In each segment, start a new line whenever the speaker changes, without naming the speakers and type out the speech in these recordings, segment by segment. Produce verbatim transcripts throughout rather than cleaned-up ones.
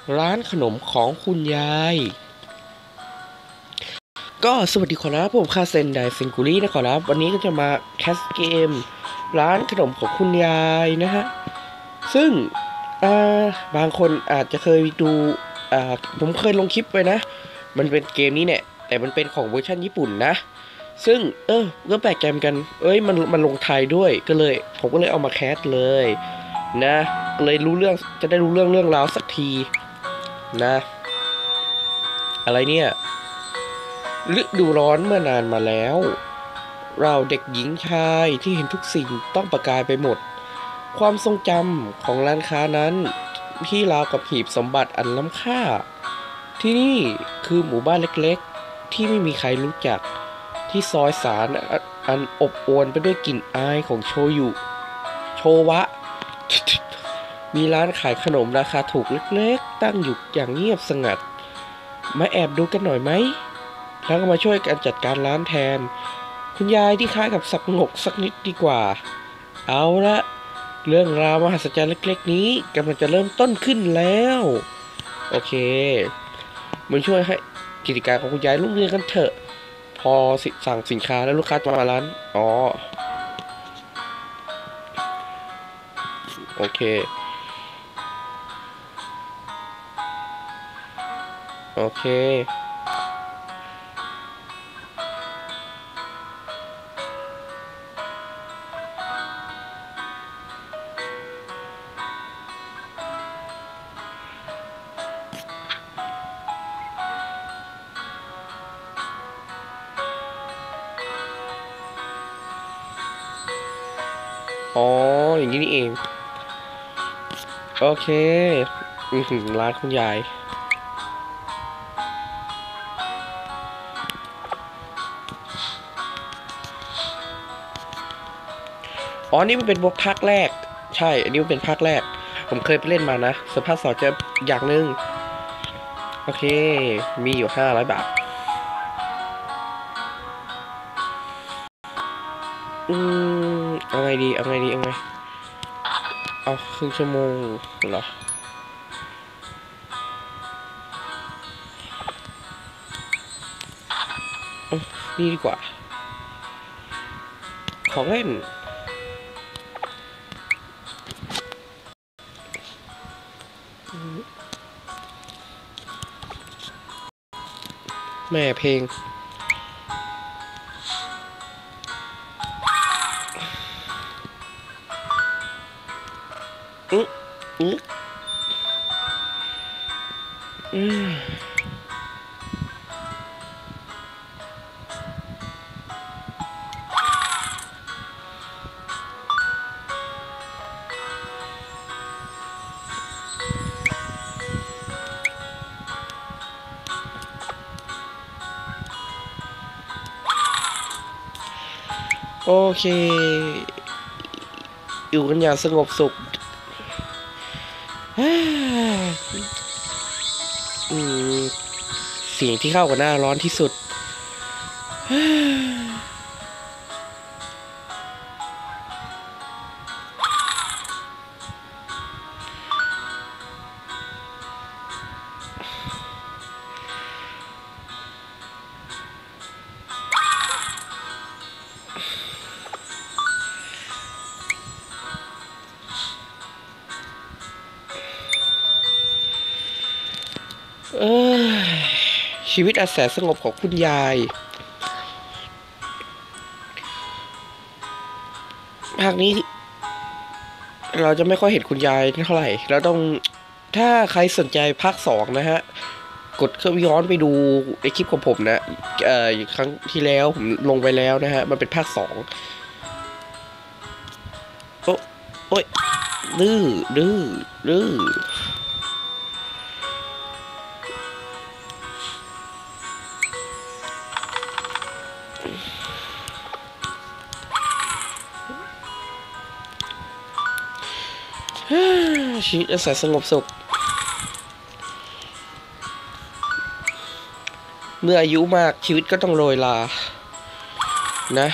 ร้านขนมของคุณยายก็สวัสดีขอรับผมคาเซนไดเซนกุรี่นะขอรับวันนี้ก็จะมาแคสเกมร้านขนมของคุณยายนะฮะซึ่งอ่าบางคนอาจจะเคยดูอ่าผมเคยลงคลิปไปนะมันเป็นเกมนี้เนี่ยแต่มันเป็นของเวอร์ชันญี่ปุ่นนะซึ่งเออก็แปลกใจเหมือนกันเอ้ยมันมันลงไทยด้วยก็เลยผมก็เลยเอามาแคสเลยนะเลยรู้เรื่องจะได้รู้เรื่องเรื่องราวสักทีนะอะไรเนี่ยฤดูร้อนเมื่อนานมาแล้วเราเด็กหญิงชายที่เห็นทุกสิ่งต้องประกายไปหมดความทรงจำของร้านค้านั้นที่ราวกับหีบสมบัติอันล้ำค่าที่นี่คือหมู่บ้านเล็กๆที่ไม่มีใครรู้จักที่ซอยสารอันอบอวลไปด้วยกลิ่นอายของโชยุโชวะมีร้านขายขนมราคาถูกเล็กๆตั้งอยู่อย่างเงียบสงัดมาแอบดูกันหน่อยไหมแล้วก็มาช่วยกันจัดการร้านแทนคุณยายที่คล้ายกับสับงกสักนิดดีกว่าเอาละเรื่องราวมหัศจรรย์เล็กๆนี้กำลังจะเริ่มต้นขึ้นแล้วโอเคมันช่วยให้กิจการของคุณยายรุ่งเรืองกันเถอะพอสั่งสินค้าแล้วลูกค้าจะมาร้านอ๋อโอเคโอเคอ๋ออย่างนี้นี่เองโอเคอือหือร้านคุณยายอ๋อนี่มันเป็นบวกภาคแรกใช่อันนี้มันเป็นภาคแรกผมเคยไปเล่นมานะส่วนภาคสองจะอย่างหนึ่งโอเคมีอยู่ห้าร้อยบาทอืมเอาไงดีเอาไงดีเอาไงเอาครึ่งชั่วโมงเหรอนี่ดีกว่าของเล่นแม่เพลงอืออืออืมโอเคอยู่กันอย่างสงบสุขอืมเสียงที่เข้ากับหน้าร้อนที่สุดเออชีวิตอันแสนสงบของคุณยายภาคนี้เราจะไม่ค่อยเห็นคุณยายเท่าไหร่เราต้องถ้าใครสนใจภาคสองนะฮะกดเข้าย้อนไปดูในคลิปของผมนะเอ่อครั้งที่แล้วผมลงไปแล้วนะฮะมันเป็นภาคสองโอ้โอ้ยดื้อดื้อดื้อชีวิตอันแสนสงบสุขเมื่ออายุมากชีวิตก็ต้องโรยลานะ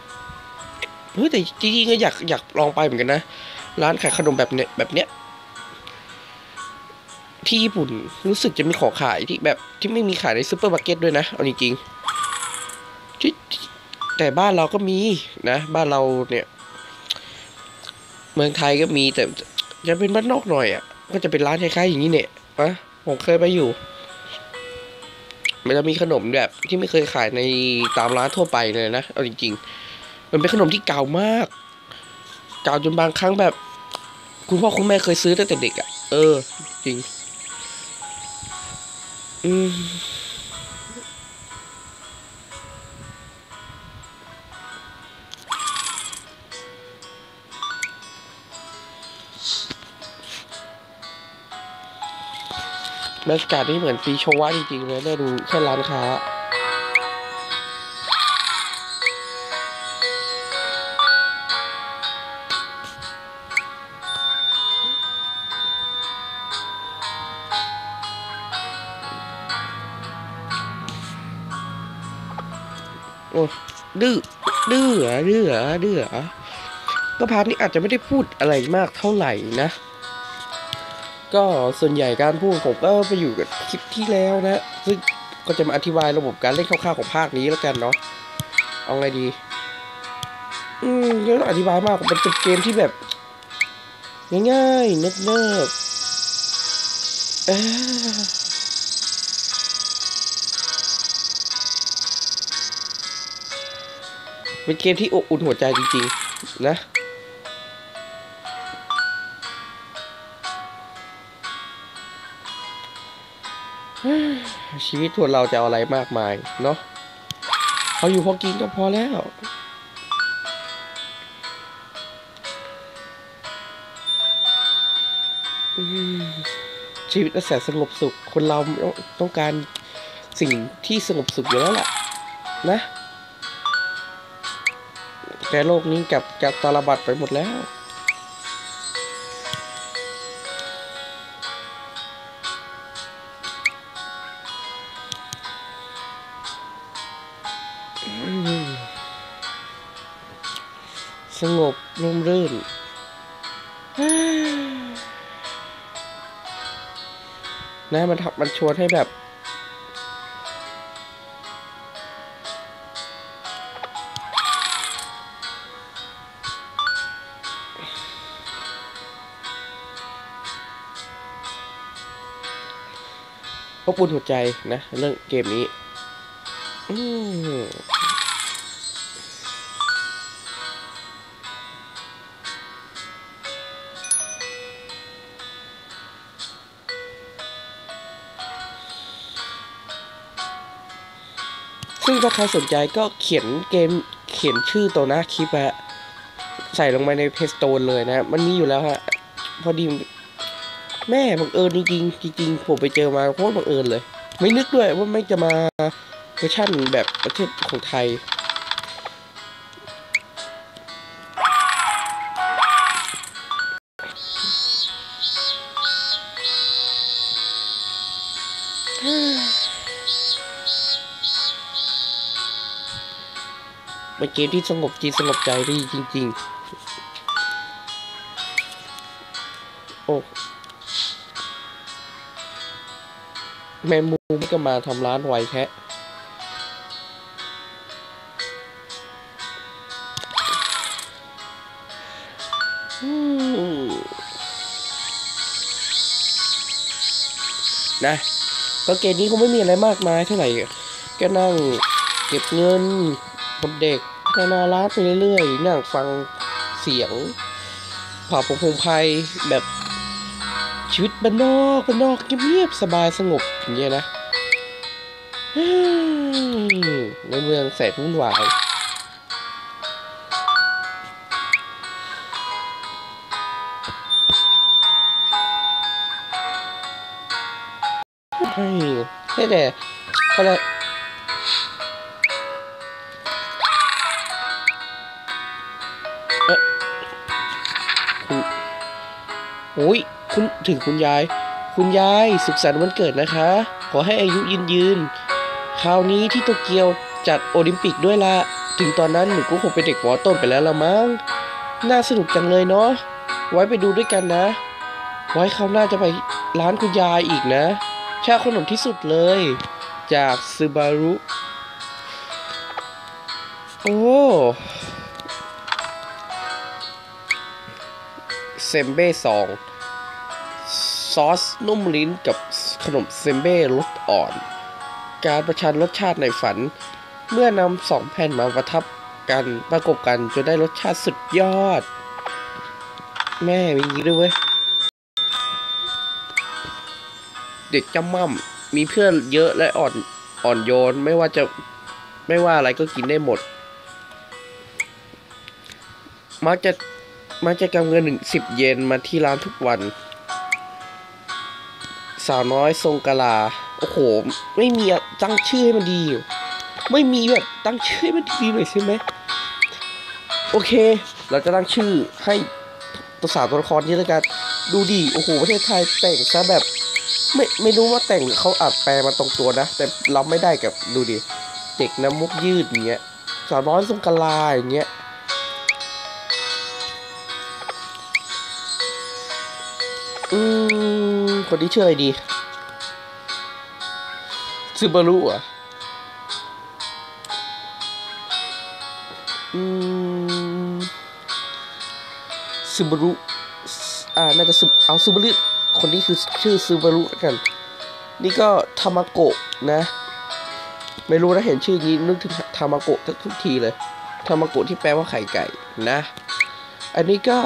เฮ้ยแต่จริงๆก็อยากอยากลองไปเหมือนกันนะร้านขายขนมแบบเนี้ยแบบเนี้ยที่ญี่ปุ่นรู้สึกจะมีของขายที่แบบที่ไม่มีขายในซูเปอร์มาร์เก็ตด้วยนะเอาจริงๆที่แต่บ้านเราก็มีนะบ้านเราเนี่ยเมืองไทยก็มีแต่จะเป็นบ้านนอกหน่อยอ่ะก็จะเป็นร้านคล้ายๆอย่างนี้เนี่ยนะผมเคยไปอยู่มันจะมีขนมแบบที่ไม่เคยขายในตามร้านทั่วไปเลยนะเอาจริงๆมันเป็นขนมที่เก่ามากเก่าจนบางครั้งแบบคุณพ่อคุณแม่เคยซื้อตั้งแต่เด็กอ่ะเออจริงอืมบรรยากาศนี่เหมือนปีโชวะจริงๆเลยได้ดูแค่ร้านค้าโอ้ดื้อดื้อเหรอดื้อเหรอดื้อเหรอก็พาร์ทนี้อาจจะไม่ได้พูดอะไรมากเท่าไหร่นะก็ส่วนใหญ่การพูดผมก็ไปอยู่กับคลิปที่แล้วนะซึ่งก็จะมาอธิบายระบบการเล่นคร่าวๆของภาคนี้แล้วกันเนาะเอาไงดีอืมเดี๋ยวอธิบายมากมันเป็นเกมที่แบบง่ายๆเนิบๆเออเป็นเกมที่อบอุ่นหัวใจจริงๆนะชีวิตคนเราจะเอาอะไรมากมายเนาะเขาอยู่พอกินก็พอแล้วชีวิตแสนสงบสุขคนเราต้องการสิ่งที่สงบสุขอยู่แล้วล่ะนะแต่โลกนี้กับกับตาลบัดไปหมดแล้วสงบร่มรื่นนะมันมันชวนให้แบบอบอุ่นหัวใจนะเรื่องเกมนี้อืมซึ่งถ้าใครสนใจก็เขียนเกมเขียนชื่อตัวหน้าคลิปอะใส่ลงไปในเพจสโตนเลยนะมันมีอยู่แล้วฮะพอดีแม่บังเอิญจริงๆจริงๆผมไปเจอมาโคตรบังเอิญเลยไม่นึกด้วยว่าไม่จะมาเวอร์ชั่นแบบประเทศของไทยเป็นเกมที่สงบจิตสงบใจดีจริงๆโอ้แมงมุมก็มาทำร้านไวแท้นะก็เกมนี้คงไม่มีอะไรมากมายเท่าไหร่ก็นั่งเก็บเงินบนเด็กพัฒนาร้านไปเรื่อยๆนั่งฟังเสียงผ่าผงพงไพแบบชีวิตบ้านนอกบ้านนอกเงียบๆสบายสงบอย่างเงี้ยนะในเมืองแสนวุ่นวายให้แต่อะไรคุณโอ้ยคุณถึงคุณยายคุณยายสุขสันต์วันเกิดนะคะขอให้อายุยืนยืนคราวนี้ที่โตเกียวจัดโอลิมปิกด้วยละถึงตอนนั้นหนูก็คงเป็นเด็กหมอต้นไปแล้วละมั้งน่าสนุกจังเลยเนาะไว้ไปดูด้วยกันนะไว้คราวหน้าจะไปร้านคุณยายอีกนะชาขนมที่สุดเลย จากซูบารุโอ้เซมเบ้สองซอสนุ่มลิ้นกับขนมเซมเบ้รสอ่อน การประชันรสชาติในฝัน เมื่อนำสองแผ่นมาประทับกันประกบกันจนได้รสชาติสุดยอด แม่มีอย่างนี้ด้วยเว้ยเด็กจำม่ำมีเพื่อนเยอะและอ่อนอ่อนโยนไม่ว่าจะไม่ว่าอะไรก็กินได้หมด มักจะมักจะกำเงินหนึ่งสิบเยนมาที่ร้านทุกวัน สาวน้อยทรงกะลาโอ้โหไม่มีตั้งชื่อให้มันดีอยู่ไม่มีแบบตั้งชื่อให้มันดีเลยใช่ไหมโอเคเราจะตั้งชื่อให้ตัวสาวตัวละครนี้แล้วกันดูดิโอ้โหประเทศไทยแต่งซะแบบไม่ไม่รู้ว่าแต่งเขาอัดแปลมาตรงตัวนะแต่เราไม่ได้กับดูดิเด็กน้ำมุกยืดอย่างเงี้ยสาวน้อยทรงกะลาอย่างเงี้ยอืมคนนี้ชื่ออะไรดีซูบารุอ่ะอืมซูบารุอ่าน่าจะซูเอาซูบารุคนนี้คือชื่อซูบารุแล้วกันนี่ก็ทามาโกะนะไม่รู้นะเห็นชื่อนี้นึกถึงทามาโกะทุกทีเลยทามาโกะที่แปลว่าไข่ไก่นะอันนี้ก็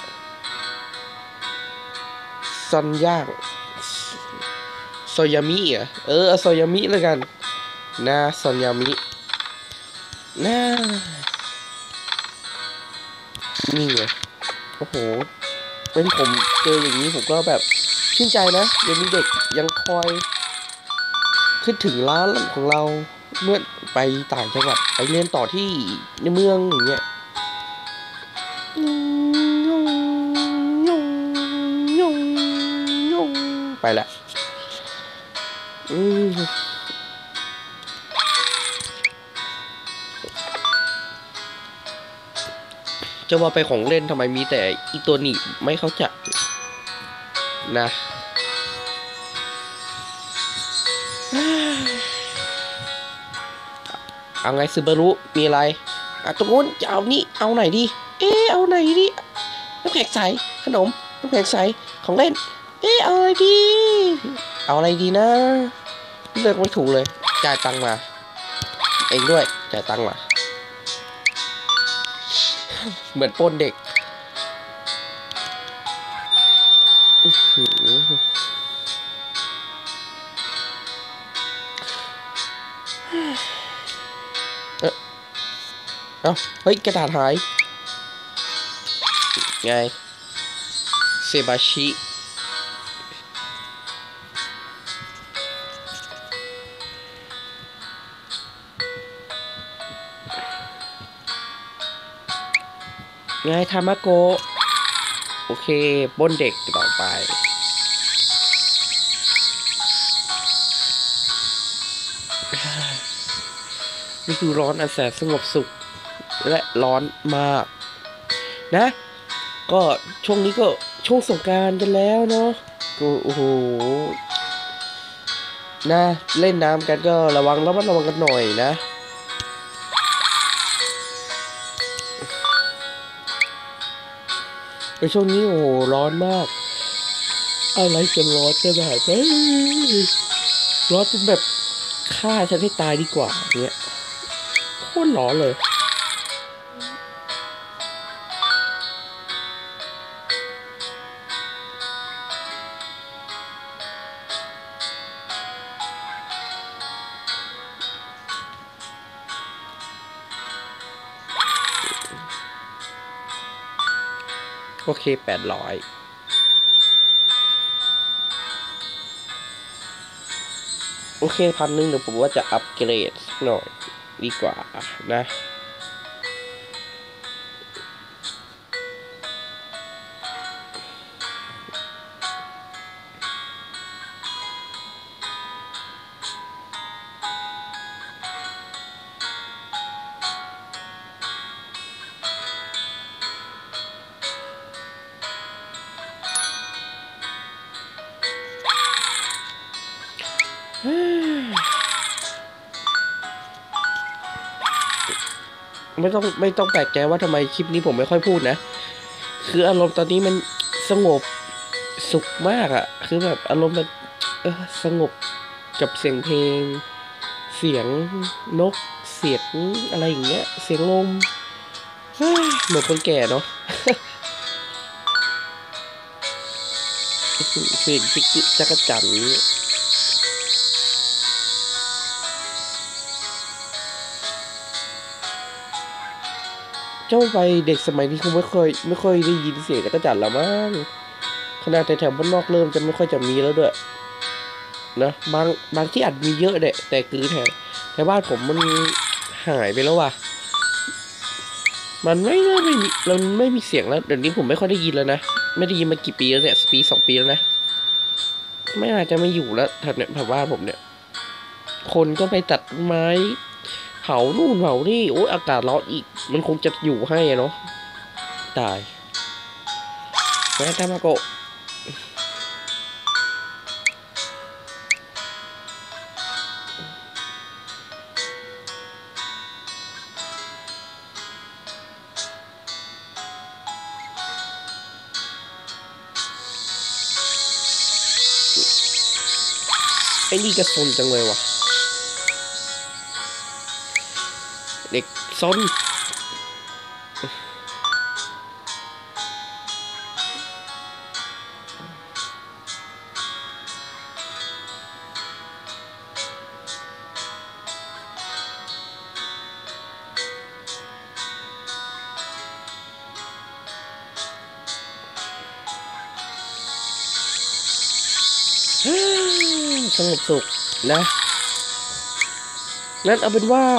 ซันย่างโซยามิอ่ะเออโซยามิแล้วกันนะซอนยามิน่านี่ไงโอ้โหเป็นผมเจออย่างนี้ผมก็แบบชื่นใจนะยังมีเด็กยังคอยคิดถึงร้านของเราเมื่อไปต่างจังหวัดไปเรียนต่อที่ในเมืองอย่างเงี้ยไปละอืมจะว่าไปของเล่นทำไมมีแต่อีตัวนี้ไม่เข้าใจนะเอาไงซูบารุมีอะไรอ่ะตรงนู้นจะเอานี่เอาไหนดีเออเอาไหนดีน้ำแข็งใสขนมน้ำแข็งใสของเล่นเออเอาอะไรดีเอาอะไรดีนะเลือกไม่ถูกเลยจ่ายตังค์มาเองด้วยจ่ายตังค์มาเหมือนปล้นเด็กเออเอ้าเฮ้ยกระดาษหายไงเซบาชิไงทามาโกะโอเคปล้นเด็กต่อไปนี่คือร้อนอันแสนสงบสุขและร้อนมากนะก็ช่วงนี้ก็ช่วงสงกรานต์กันแล้วเนาะก็โอ้โหนะเล่นน้ำกันก็ระวังระมัดระวังกันหน่อยนะในช่วงนี้โอ้โหร้อนมากอะไรจะร้อนขนาดนี้ร้อนจนแบบฆ่าฉันให้ตายดีกว่าเนี่ยโคตรร้อนเลยโอเคแปดร้อยโอเคพันหนึ่งเดี๋ยวผมว่าจะอัปเกรดหน่อยดีกว่านะไม่ต้องไม่ต้องแปลกใจว่าทำไมคลิปนี้ผมไม่ค่อยพูดนะคืออารมณ์ตอนนี้มันสงบสุขมากอะคือแบบอารมณ์มันเออสงบกับเสียงเพลงเสียงนกเสียงอะไรอย่างเงี้ยเสียงลมเหมือนคนแก่เนาะ เสียงจิกจิกจักรจั่นเจ้าไปเด็กสมัยนี้คงไม่ค่อยไม่ค่อยได้ยินเสียงจักรจั่นแล้วมั้งขนาดแถวบ้านนอกเริ่มจะไม่ค่อยจะมีแล้วด้วยนะบางบางที่อาจมีเยอะเด็แต่คือแถวแถวบ้านผมมันหายไปแล้วว่ะมันไม่น่าไม่มีเราไม่มีเสียงแล้วเดี๋ยวนี้ผมไม่ค่อยได้ยินแล้วนะไม่ได้ยินมากี่ปีแล้วเนี่ยปีสองปีแล้วนะไม่น่าจะไม่อยู่แล้วแถวเนี่ยแถวบ้านผมเนี่ยคนก็ไปตัดไม้เผานู่นเผานี่โอ้ยอากาศร้อนอีกมันคงจะอยู่ให้อะเนาะตายแม่ทามาโกะไอ้นี่ก็ซนจังเลยว่ะเด็กซนสงบสุขนะนั่นเอาเป็นว่า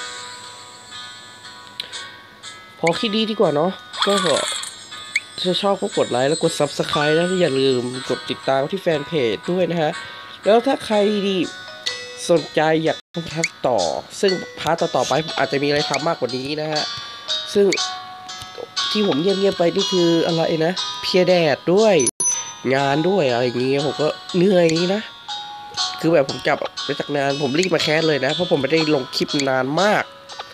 พอคิดดีดีกว่าเนาะก็ถ้าชอบก็กดไลค์แล้วกด ซับสไครบ์ นะอย่าลืมกดติดตามที่แฟนเพจด้วยนะฮะแล้วถ้าใครดีสนใจอยากทำต่อซึ่งพาร์ทต่อๆไปอาจจะมีอะไรทำมากกว่านี้นะฮะซึ่งที่ผมเงียบๆไปนี่คืออะไรนะเพียแดดด้วยงานด้วยอะไรอย่างเงี้ยผมก็เหนื่อยนะคือแบบผมกลับไปจากงานผมรีบมาแคสเลยนะเพราะผมไม่ได้ลงคลิปนานมาก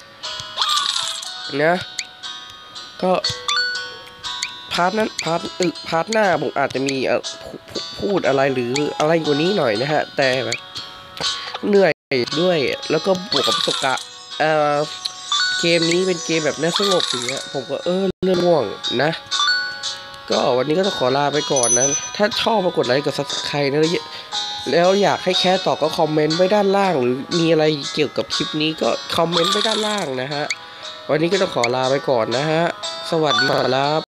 นะก็พาร์ทนั้นพาร์ทอึพาร์ทหน้าผมอาจจะมีพูดอะไรหรืออะไรกว่านี้หน่อยนะฮะแต่แบบเหนื่อยด้วยแล้วก็บวกกับประสบการณ์เอ่อเกมนี้เป็นเกมแบบน่าสงบอย่างเงี้ยผมก็เออเรื่องง่วงนะก็วันนี้ก็ต้องขอลาไปก่อนนะถ้าชอบมากดไลค์กับ ซับสไครบ์ นะแล้วอยากให้แคสต่อก็คอมเมนต์ไว้ด้านล่างหรือมีอะไรเกี่ยวกับคลิปนี้ก็คอมเมนต์ไว้ด้านล่างนะฮะวันนี้ก็ต้องขอลาไปก่อนนะฮะสวัสดีครับ